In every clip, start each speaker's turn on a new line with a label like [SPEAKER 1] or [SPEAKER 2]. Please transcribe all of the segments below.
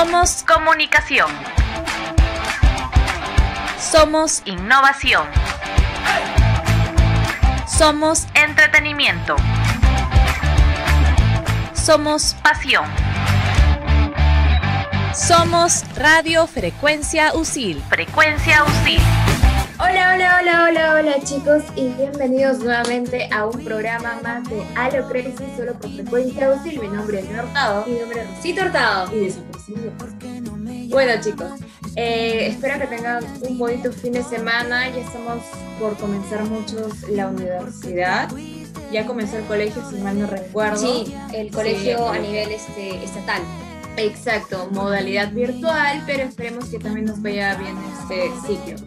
[SPEAKER 1] Somos comunicación. Somos innovación. Somos entretenimiento. Somos pasión. Somos Radio Frecuencia USIL. Frecuencia USIL.
[SPEAKER 2] Hola chicos, y bienvenidos nuevamente a un programa más de Halo Crazy solo por Frecuencia USIL. Mi nombre es Leonor Hurtado.
[SPEAKER 3] Mi nombre es Rosita Hurtado.
[SPEAKER 2] Y desaparecido. Bueno chicos, espero que tengan un bonito fin de semana. Ya estamos por comenzar muchos la universidad. Ya comenzó el colegio, si mal no recuerdo.
[SPEAKER 3] Sí, el colegio a nivel estatal.
[SPEAKER 2] Exacto, modalidad virtual, pero esperemos que también nos vaya bien este ciclo.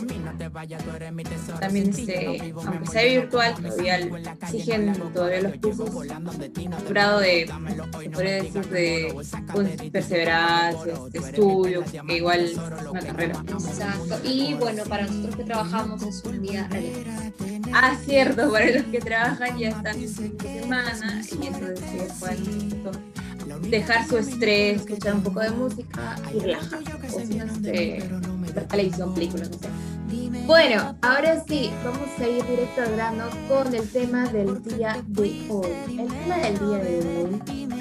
[SPEAKER 2] También aunque sea virtual, todavía exigen todavía los cursos grado de, se podría decir, de perseverancia, de estudio, que igual es una carrera.
[SPEAKER 3] Exacto, y bueno, para nosotros que trabajamos es un día relevante.
[SPEAKER 2] Ah, cierto, para los que trabajan ya están en fin de semana y entonces ya pueden dejar su estrés, escuchar un poco de música y relajar, o si no, ver televisión, películas, no sé. Bueno, ahora sí, vamos a ir directo al grano con el tema del día de hoy. El tema del día de hoy,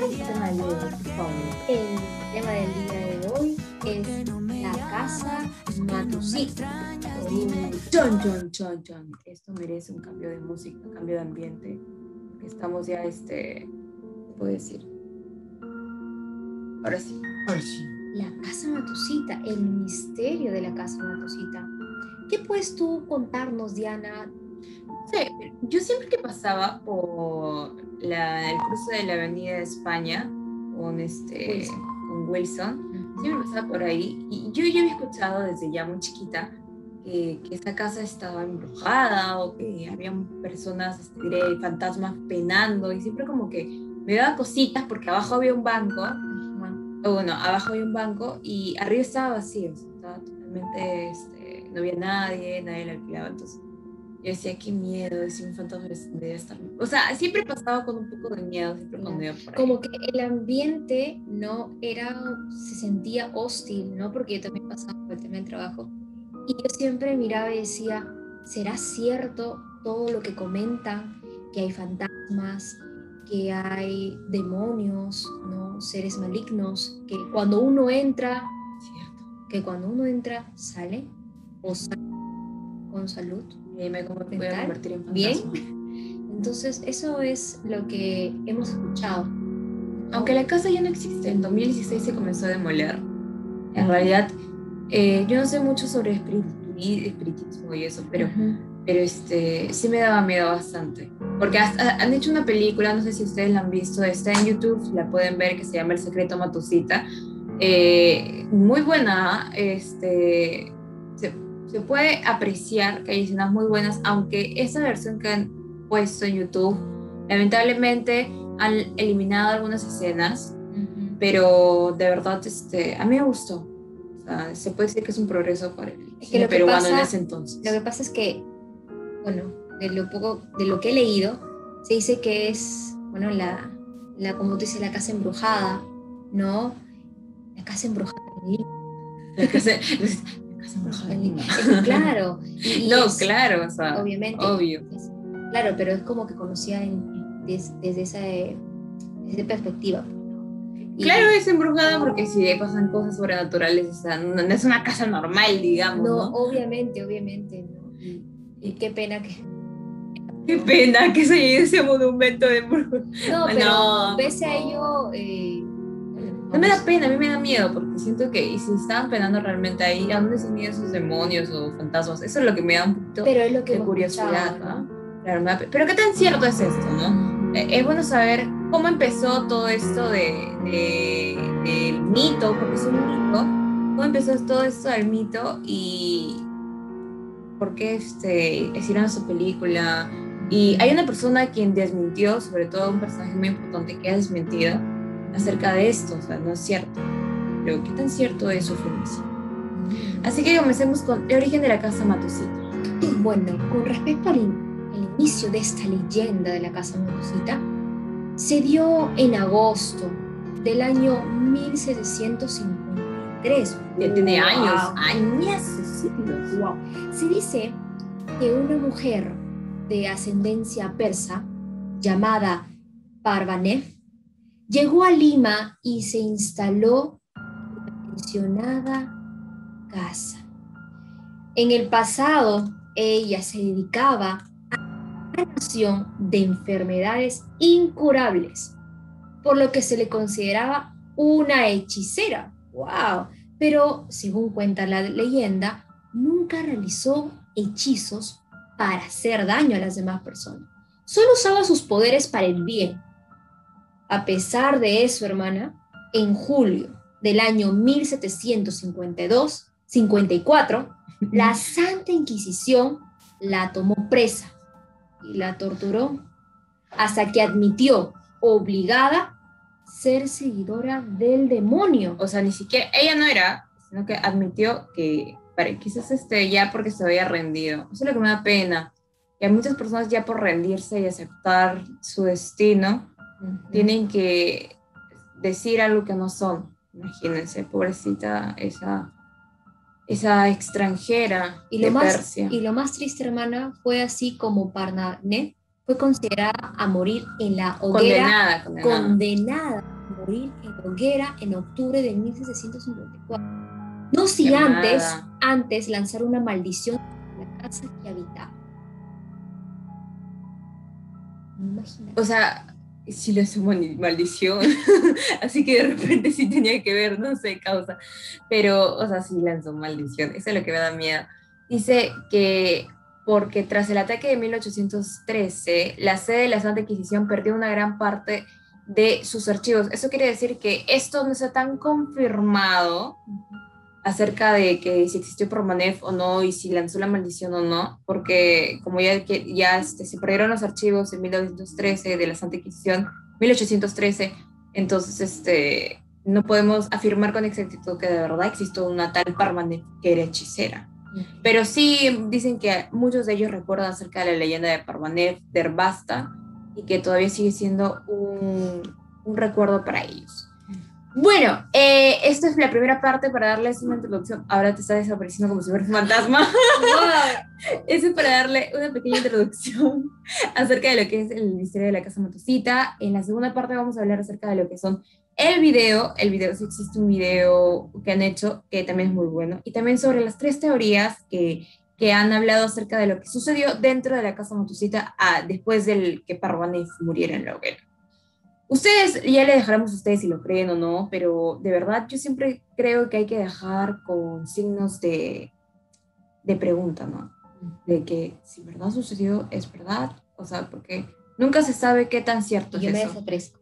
[SPEAKER 3] El tema del día de hoy es la casa Matusita.
[SPEAKER 2] Chon. Esto merece un cambio de música, un cambio de ambiente, porque estamos ya, puedo decir. Ahora sí.
[SPEAKER 3] La casa Matusita, el misterio de la casa Matusita. ¿Qué puedes tú contarnos, Diana?
[SPEAKER 2] Sí, yo siempre que pasaba por el cruce de la Avenida de España con Wilson, siempre pasaba por ahí y yo había escuchado desde ya muy chiquita que esta casa estaba embrujada o que habían personas, fantasmas penando, y siempre como que me daba cositas porque abajo había un banco. Bueno, abajo había un banco y arriba estaba vacío, estaba totalmente, no había nadie lo alquilaba. Entonces yo decía, qué miedo, decía un fantasma debe estar. O sea, siempre pasaba con un poco de miedo, siempre cuando iba por ahí.
[SPEAKER 3] Como que el ambiente se sentía hostil, ¿no? Porque yo también pasaba por el tema del trabajo y yo siempre miraba y decía, ¿será cierto todo lo que comentan? Que hay fantasmas, que hay demonios, ¿no? Seres malignos, que cuando uno entra, sale o sale con salud.
[SPEAKER 2] Y me voy a convertir en fantasma.
[SPEAKER 3] Bien, entonces eso es lo que hemos escuchado.
[SPEAKER 2] Aunque la casa ya no existe, en 2016 se comenzó a demoler. En realidad, yo no sé mucho sobre espiritismo y eso, pero sí me daba miedo bastante. Porque han hecho una película, no sé si ustedes la han visto, está en YouTube, la pueden ver, que se llama El secreto Matusita. Muy buena, se puede apreciar que hay escenas muy buenas, aunque esa versión que han puesto en YouTube, lamentablemente han eliminado algunas escenas, pero de verdad a mí me gustó. O sea, se puede decir que es un progreso para el cine peruano en ese entonces.
[SPEAKER 3] Lo que pasa es que, bueno, de lo que he leído, se dice que es, bueno, como tú dices, la casa embrujada, ¿no? La casa embrujada.
[SPEAKER 2] La casa embrujada de Lima.
[SPEAKER 3] Claro.
[SPEAKER 2] Claro, o sea,
[SPEAKER 3] obviamente.
[SPEAKER 2] Obvio.
[SPEAKER 3] Claro, pero es como que conocía desde esa perspectiva.
[SPEAKER 2] Claro, es embrujada porque si le pasan cosas sobrenaturales, o sea, no es una casa normal, digamos, ¿no?
[SPEAKER 3] Obviamente, ¿no? Y qué pena que...
[SPEAKER 2] Qué pena que se llegue ese monumento de embrujada.
[SPEAKER 3] No, pero pese a ello...
[SPEAKER 2] no me da pena, a mí me da miedo, porque siento que y si estaban penando realmente ahí, ¿a dónde se miden esos demonios o fantasmas? Eso es lo que me da un poquito de curiosidad, ¿no? Claro, pero ¿qué tan cierto es esto, no? Es bueno saber cómo empezó todo esto del mito, porque es un mito, cómo empezó todo esto del mito y por qué hicieron esa película. Y hay una persona quien desmintió, sobre todo un personaje muy importante que ha desmentido acerca de esto, o sea, no es cierto. Pero ¿qué tan cierto es su afirmación? Así que comencemos con el origen de la casa Matusita.
[SPEAKER 3] Bueno, con respecto al inicio de esta leyenda de la casa Matusita, se dio en agosto del año 1750 1963.
[SPEAKER 2] Ya tiene años,
[SPEAKER 3] siglos. Wow. Se dice que una mujer de ascendencia persa llamada Parvanev llegó a Lima y se instaló en la mencionada casa. En el pasado, ella se dedicaba a la sanación de enfermedades incurables, por lo que se le consideraba una hechicera. ¡Wow! Pero, según cuenta la leyenda, nunca realizó hechizos para hacer daño a las demás personas. Solo usaba sus poderes para el bien. A pesar de eso, hermana, en julio del año 1754, la Santa Inquisición la tomó presa y la torturó hasta que admitió, obligada, ser seguidora del demonio.
[SPEAKER 2] O sea, ni siquiera, ella no era, sino que admitió que, quizás ya porque se había rendido. Eso es lo que me da pena, que hay muchas personas ya por rendirse y aceptar su destino, tienen que decir algo que no son. Imagínense, pobrecita esa extranjera de Persia.
[SPEAKER 3] Y lo más triste, hermana, fue así como Parvanev fue considerada a morir en la hoguera. Condenada a morir en la hoguera en octubre de 1754. No si antes lanzar una maldición en la casa que habitaba. Imagínate.
[SPEAKER 2] O sea, sí lo hizo maldición, así que de repente sí tenía que ver, no sé, causa, pero, o sea, sí lanzó maldición, eso es lo que me da miedo. Dice que porque tras el ataque de 1813, la sede de la Santa Inquisición perdió una gran parte de sus archivos. Eso quiere decir que esto no está tan confirmado acerca de que si existió Parvanev o no y si lanzó la maldición o no, porque como ya se perdieron los archivos en 1913 de la Santa Inquisición, 1813, entonces no podemos afirmar con exactitud que de verdad existió una tal Parvanev que era hechicera. Pero sí dicen que muchos de ellos recuerdan acerca de la leyenda de Parvanev, de Herbasta, y que todavía sigue siendo un recuerdo para ellos. Bueno, esta es la primera parte para darles una introducción. Ahora te está desapareciendo como si fueras un fantasma. Wow. Eso es para darle una pequeña introducción acerca de lo que es el misterio de la Casa Matucita. En la segunda parte vamos a hablar acerca de lo que son el video, sí existe un video que han hecho que también es muy bueno, y también sobre las 3 teorías que han hablado acerca de lo que sucedió dentro de la Casa Matucita después del que Parvanev muriera en la hoguera. Ustedes, ya le dejaremos a ustedes si lo creen o no, pero de verdad yo siempre creo que hay que dejar con signos de pregunta, ¿no? De que si verdad sucedió, es verdad, o sea, porque nunca se sabe qué tan cierto es eso.
[SPEAKER 3] Yo me desaparezco.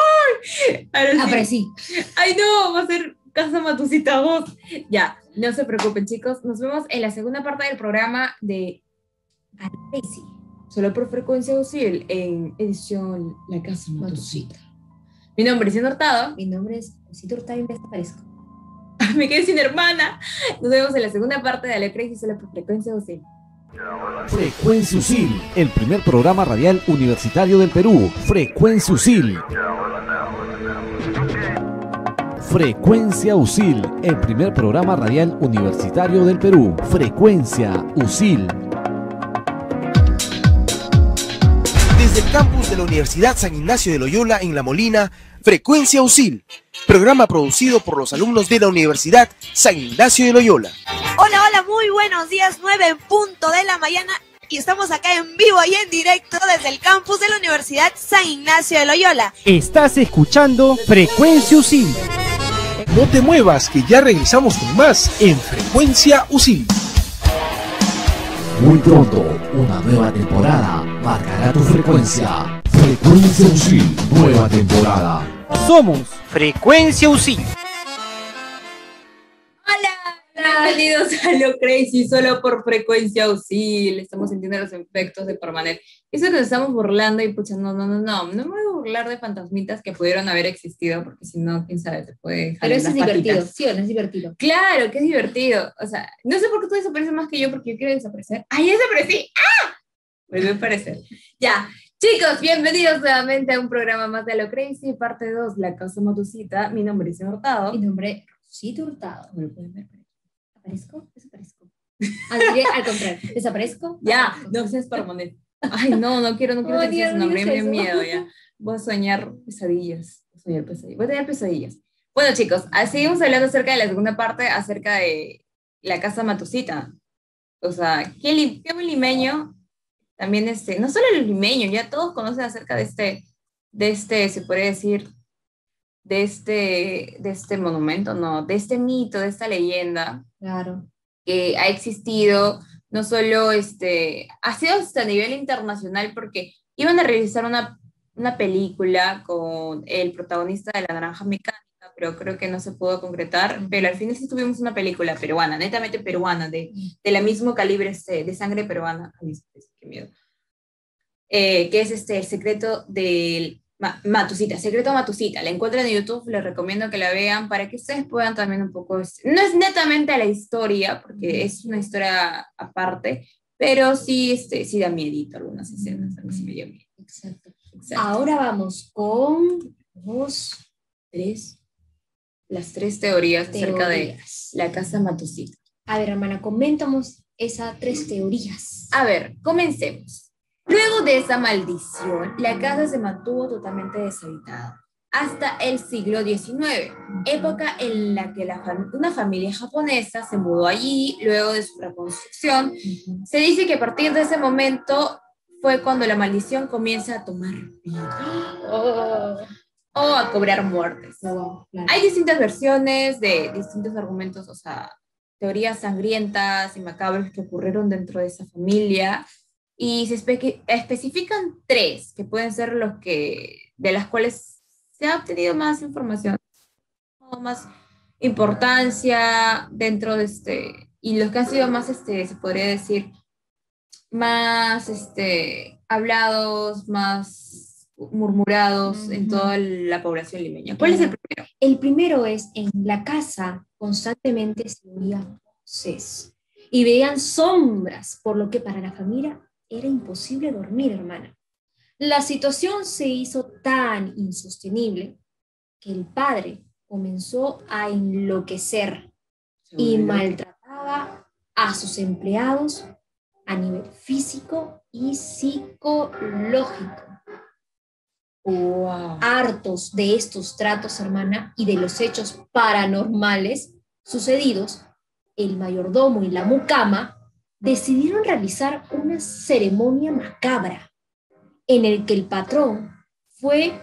[SPEAKER 2] Sí. Ay, no, va a ser Casa Matucita 2. Ya, no se preocupen, chicos. Nos vemos en la segunda parte del programa de Crazy. Solo por Frecuencia UCIL en edición La Casa Matucita. Mi nombre es Cien Hurtado.
[SPEAKER 3] Mi nombre es Cosito Hurtado y me desaparezco.
[SPEAKER 2] Me quedé sin hermana. Nos vemos en la segunda parte de La Crazy solo por Frecuencia UCIL.
[SPEAKER 4] Frecuencia UCIL, el primer programa radial universitario del Perú. Frecuencia UCIL. Frecuencia UCIL, el primer programa radial universitario del Perú. Frecuencia UCIL.
[SPEAKER 5] Desde el campus de la Universidad San Ignacio de Loyola en La Molina, Frecuencia UCIL, programa producido por los alumnos de la Universidad San Ignacio de Loyola.
[SPEAKER 6] Hola, muy buenos días, 9 en punto de la mañana, y estamos acá en vivo y en directo desde el campus de la Universidad San Ignacio de Loyola.
[SPEAKER 7] Estás escuchando Frecuencia UCIL.
[SPEAKER 5] No te muevas, que ya regresamos con más en Frecuencia UCIL.
[SPEAKER 4] Muy pronto, una nueva temporada marcará tu frecuencia. Frecuencia UCIL, nueva temporada.
[SPEAKER 7] Somos Frecuencia UCIL.
[SPEAKER 2] Bienvenidos a Lo Crazy, solo por Frecuencia UCIL. Estamos sintiendo los efectos de Parvanev. Eso que nos estamos burlando y pucha, no me voy a burlar de fantasmitas que pudieron haber existido, porque si no, quién sabe, te puede jalar.
[SPEAKER 3] Pero eso
[SPEAKER 2] las
[SPEAKER 3] es
[SPEAKER 2] patitas.
[SPEAKER 3] divertido, ¿sí o no es divertido?
[SPEAKER 2] Claro que es divertido. O sea, no sé por qué tú desapareces más que yo, porque yo quiero desaparecer. ¡Ay, ya desaparecí! ¡Ah! Vuelve a aparecer. Ya. Chicos, bienvenidos nuevamente a un programa más de Lo Crazy, parte 2, La Casa Matucita. Mi nombre es Cien Hurtado.
[SPEAKER 3] Mi nombre es Matosito Hurtado.
[SPEAKER 2] ¿Me lo pueden ver?
[SPEAKER 3] ¿Aparezco? Desaparezco. Diré al contrario, ¿desaparezco?
[SPEAKER 2] Ya,
[SPEAKER 3] Aparezco.
[SPEAKER 2] no seas parmonés. Ay, no quiero
[SPEAKER 3] Ay,
[SPEAKER 2] decir
[SPEAKER 3] Dios,
[SPEAKER 2] su nombre,
[SPEAKER 3] no
[SPEAKER 2] me
[SPEAKER 3] digas
[SPEAKER 2] dio
[SPEAKER 3] eso.
[SPEAKER 2] miedo ya. Voy a soñar pesadillas. Voy a tener pesadillas. Bueno, chicos, seguimos hablando acerca de la segunda parte, acerca de la casa Matosita. O sea, qué buen limeño. También no solo el limeño, ya todos conocen acerca de se podría decir, de este monumento, no, de este mito, de esta leyenda.
[SPEAKER 3] Claro.
[SPEAKER 2] Que ha existido, no solo ha sido hasta a nivel internacional, porque iban a realizar una película con el protagonista de La Naranja Mecánica, pero creo que no se pudo concretar, pero al final sí tuvimos una película peruana, netamente peruana, de la mismo calibre, de sangre peruana. Ay, qué miedo. Que es el secreto del Matosita, Secreto Matosita. La encuentran en YouTube, les recomiendo que la vean para que ustedes puedan también un poco, no es netamente la historia, porque es una historia aparte, pero sí, sí da miedito algunas escenas, a mí sí me dio miedo.
[SPEAKER 3] Exacto. Ahora vamos con
[SPEAKER 2] las tres teorías acerca de la casa Matosita.
[SPEAKER 3] A ver, hermana, comentamos esas 3 teorías.
[SPEAKER 2] A ver, comencemos. Luego de esa maldición, la casa se mantuvo totalmente deshabitada hasta el siglo XIX, época en la que una familia japonesa se mudó allí luego de su reconstrucción. Se dice que a partir de ese momento fue cuando la maldición comienza a tomar vida o a cobrar muertes.
[SPEAKER 3] Claro.
[SPEAKER 2] Hay distintas versiones de distintos argumentos, o sea, teorías sangrientas y macabras que ocurrieron dentro de esa familia. Y se especifican 3, que pueden ser de las cuales se ha obtenido más información, o más importancia dentro de y los que han sido más, se podría decir, más hablados, más murmurados en toda la población limeña. ¿Cuál es el primero?
[SPEAKER 3] El primero es, en la casa constantemente se oían voces y veían sombras, por lo que para la familia era imposible dormir, hermana. La situación se hizo tan insostenible que el padre comenzó a enloquecer y maltrataba a sus empleados a nivel físico y psicológico.
[SPEAKER 2] Wow.
[SPEAKER 3] Hartos de estos tratos, hermana, y de los hechos paranormales sucedidos, el mayordomo y la mucama decidieron realizar una ceremonia macabra en el que el patrón fue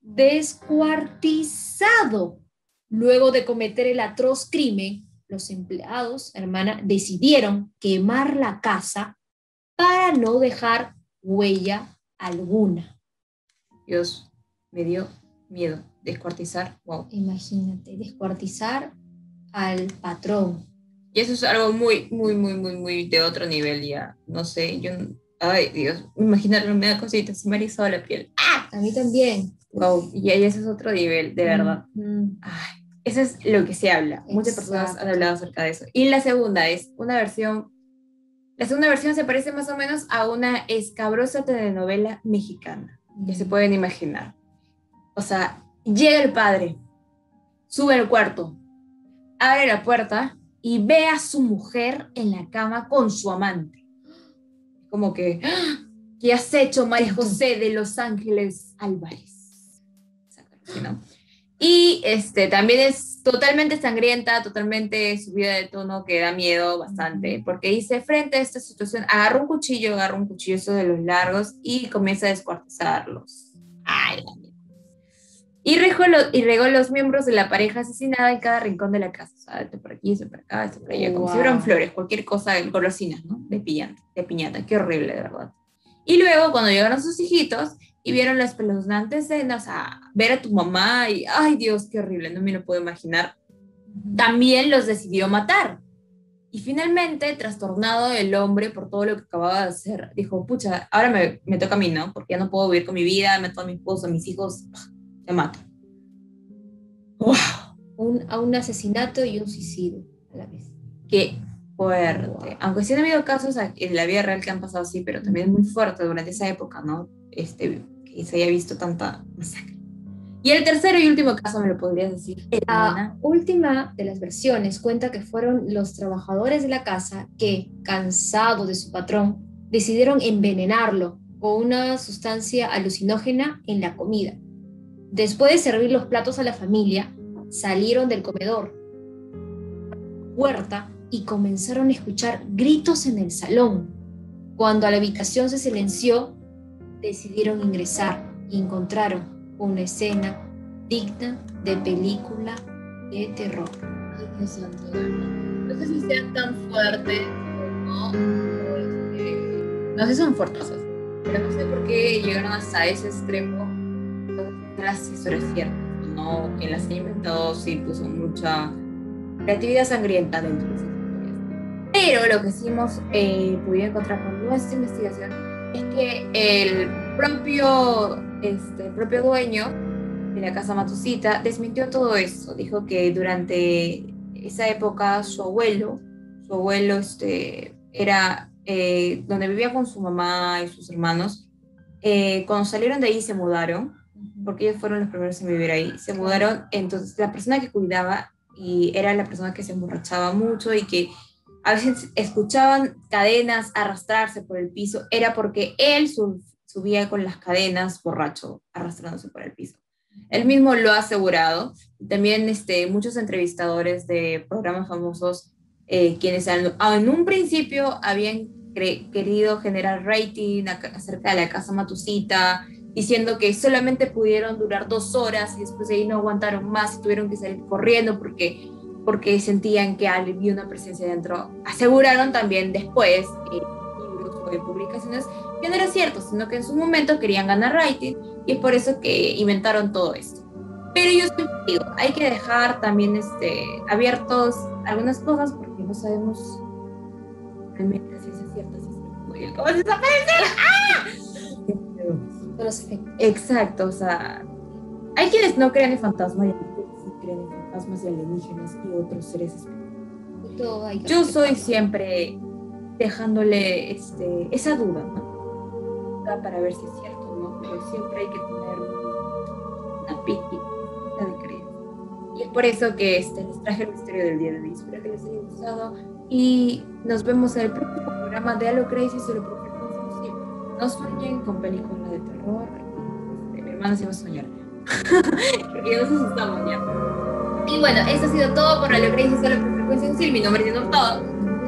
[SPEAKER 3] descuartizado. Luego de cometer el atroz crimen, los empleados, hermana, decidieron quemar la casa para no dejar huella alguna.
[SPEAKER 2] Dios, me dio miedo. Descuartizar, wow.
[SPEAKER 3] Imagínate, descuartizar al patrón.
[SPEAKER 2] Y eso es algo muy, muy, muy, muy, muy de otro nivel ya. No sé, ay, Dios, imaginarlo me da cositas, se me erizó la piel.
[SPEAKER 3] ¡Ah! A mí también.
[SPEAKER 2] Wow, y ahí ese es otro nivel, de verdad. Ay, eso es lo que se habla. Exacto. Muchas personas han hablado acerca de eso. Y la segunda es una versión. La segunda versión se parece más o menos a una escabrosa telenovela mexicana, que se pueden imaginar. O sea, llega el padre, sube al cuarto, abre la puerta y ve a su mujer en la cama con su amante. Como que, ¿qué has hecho, María José de Los Ángeles Álvarez? ¿No? Y también es totalmente sangrienta, totalmente subida de tono, que da miedo bastante, porque dice, frente a esta situación, agarra un cuchillo, eso de los largos, y comienza a descuartizarlos. ¡Ay, la mierda! Y regó los miembros de la pareja asesinada en cada rincón de la casa. O sea, esto por aquí, esto por acá, esto por allá, como si fueran flores, cualquier cosa, golosinas, ¿no? De piñata, qué horrible, de verdad. Y luego, cuando llegaron sus hijitos y vieron las espeluznantes escenas, o sea, ver a tu mamá y, ay Dios, qué horrible, no me lo puedo imaginar, también los decidió matar. Y finalmente, trastornado el hombre por todo lo que acababa de hacer, dijo, pucha, ahora me toca a mí, ¿no? Porque ya no puedo vivir con mi vida, meto a mi esposo, a mis hijos, te mato.
[SPEAKER 3] ¡Wow! Un asesinato y un suicidio a la vez.
[SPEAKER 2] Qué fuerte. Wow. Aunque sí han habido casos en la vida real que han pasado así, pero también es muy fuerte durante esa época, ¿no? Que se haya visto tanta masacre. Y el tercero y último caso, ¿me lo podrías decir?
[SPEAKER 3] La última de las versiones cuenta que fueron los trabajadores de la casa que, cansados de su patrón, decidieron envenenarlo con una sustancia alucinógena en la comida. Después de servir los platos a la familia, salieron del comedor, puerta, y comenzaron a escuchar gritos en el salón. Cuando la habitación se silenció, decidieron ingresar y encontraron una escena digna de película de terror.
[SPEAKER 2] Ay, Dios santo, no sé si sean tan fuertes o no, no sé si son fortosas, pero no sé por qué llegaron hasta ese extremo. Las historias ciertas, no, quien las ha inventado sí puso mucha creatividad sangrienta dentro de esas historias. Pero lo que sí hemos podido encontrar con nuestra investigación es que el propio dueño de la casa Matsushita desmintió todo esto. Dijo que durante esa época su abuelo era donde vivía con su mamá y sus hermanos. Cuando salieron de ahí se mudaron, porque ellos fueron los primeros en vivir ahí. Se mudaron, entonces la persona que cuidaba y era la persona que se emborrachaba mucho y que a veces escuchaban cadenas arrastrarse por el piso, era porque él subía con las cadenas borracho, arrastrándose por el piso. Él mismo lo ha asegurado. También muchos entrevistadores de programas famosos, quienes en un principio habían querido generar rating acerca de la casa Matsushita, diciendo que solamente pudieron durar 2 horas y después de ahí no aguantaron más y tuvieron que salir corriendo porque sentían que había una presencia dentro. Aseguraron también después libros o publicaciones que no era cierto, sino que en su momento querían ganar rating y es por eso que inventaron todo esto. Pero yo siempre digo, hay que dejar también abiertos algunas cosas porque no sabemos realmente si es cierto, si es cómo se desaparece. ¡Ah!
[SPEAKER 3] Los efectos.
[SPEAKER 2] Exacto, o sea, hay quienes no creen en fantasmas y hay quienes sí creen en fantasmas y alienígenas y otros seres espirituales. Yo soy siempre dejándole esa duda, ¿no? Para ver si es cierto o no, pero siempre hay que tener una pizquita de creencia. Y es por eso que les traje el misterio del día de hoy. Espero que les haya gustado y nos vemos en el próximo programa de Halo Crazy sobre Frecuencia Usil. No sueñen con películas de terror. Mi hermana se va a soñar. Porque nos asustamos ya. Y bueno, eso ha sido todo por Halo Crazy sobre Frecuencia Usil. Mi nombre es Diana Hurtado.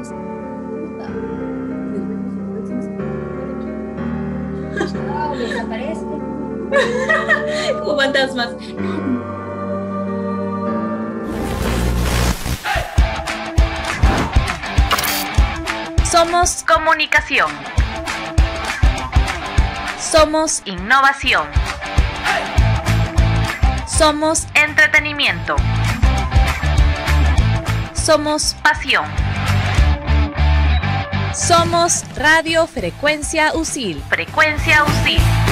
[SPEAKER 3] Desaparece.
[SPEAKER 2] Como fantasmas.
[SPEAKER 1] Somos comunicación. Somos innovación. Somos entretenimiento. Somos pasión. Somos Radio Frecuencia Usil. Frecuencia Usil.